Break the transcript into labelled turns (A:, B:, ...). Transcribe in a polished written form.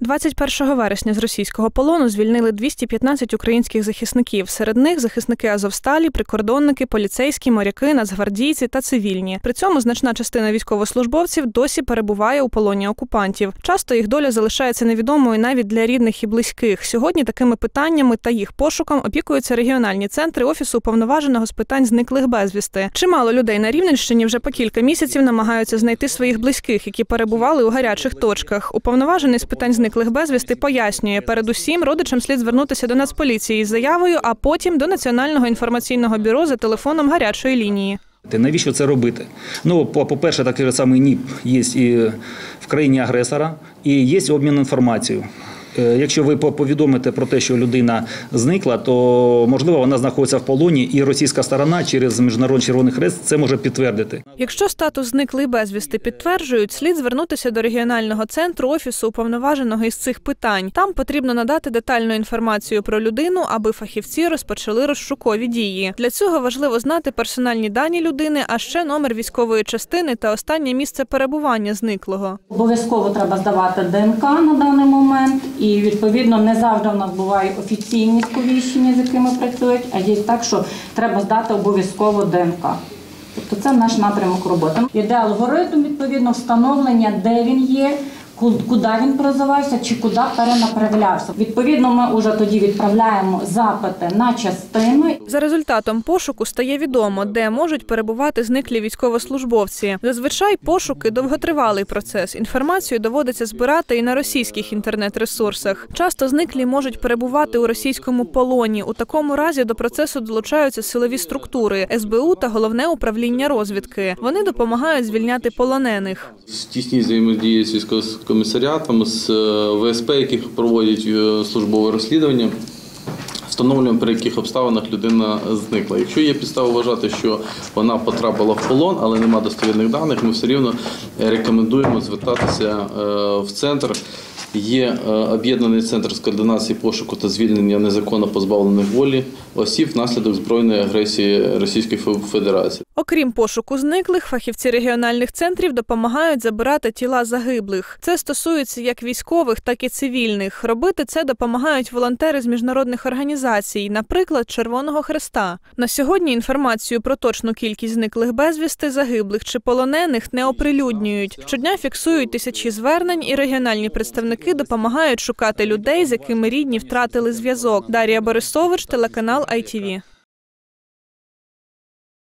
A: 21 вересня з російського полону звільнили 215 українських захисників. Серед них захисники Азовсталі, прикордонники, поліцейські, моряки, нацгвардійці та цивільні. При цьому значна частина військовослужбовців досі перебуває у полоні окупантів. Часто їх доля залишається невідомою навіть для рідних і близьких. Сьогодні такими питаннями та їх пошуком опікуються регіональні центри Офісу уповноваженого з питань зниклих безвісти. Чимало людей на Рівненщині вже по кілька місяців намагаються знайти своїх близьких, які перебували у гарячих точках. Уповноважений з питань зниклих безвісти пояснює, передусім родичам слід звернутися до Нацполіції із заявою, а потім до Національного інформаційного бюро за телефоном гарячої лінії.
B: Навіщо це робити? Ну, по-перше, такий самий НІП є і в країні агресора, і є обмін інформацією. Якщо ви повідомите про те, що людина зникла, то, можливо, вона знаходиться в полоні, і російська сторона через Міжнародний Червоний Хрест це може підтвердити.
A: Якщо статус зниклий безвісти підтверджують, слід звернутися до регіонального центру Офісу уповноваженого із цих питань. Там потрібно надати детальну інформацію про людину, аби фахівці розпочали розшукові дії. Для цього важливо знати персональні дані людини, а ще номер військової частини та останнє місце перебування зниклого.
C: Обов'язково треба здавати ДНК на даний момент. І, відповідно, не завжди в нас бувають офіційні сповіщення, з якими працюють, а є так, що треба здати обов'язково ДНК. Тобто це наш напрямок роботи. Іде алгоритм, відповідно, встановлення, де він є, куди він призивався чи куди перенаправлявся. Відповідно, ми вже тоді відправляємо запити на частини.
A: За результатом пошуку стає відомо, де можуть перебувати зниклі військовослужбовці. Зазвичай пошуки – довготривалий процес. Інформацію доводиться збирати і на російських інтернет-ресурсах. Часто зниклі можуть перебувати у російському полоні. У такому разі до процесу долучаються силові структури – СБУ та Головне управління розвідки. Вони допомагають звільняти полонених.
D: В тісній взаємодії з військовим з ВСП, яких проводять службове розслідування, встановлюємо, при яких обставинах людина зникла. Якщо є підстава вважати, що вона потрапила в полон, але немає достовірних даних, ми все рівно рекомендуємо звертатися в центр. Є об'єднаний центр з координації пошуку та звільнення незаконно позбавлених волі осіб внаслідок збройної агресії Російської Федерації.
A: Окрім пошуку зниклих, фахівці регіональних центрів допомагають забирати тіла загиблих. Це стосується як військових, так і цивільних. Робити це допомагають волонтери з міжнародних організацій, наприклад, Червоного Хреста. На сьогодні інформацію про точну кількість зниклих безвісти, загиблих чи полонених не оприлюдннюють. Щодня фіксують тисячі звернень, і регіональні представники допомагають шукати людей, з якими рідні втратили зв'язок. Дар'я Борисович, телеканал ITV.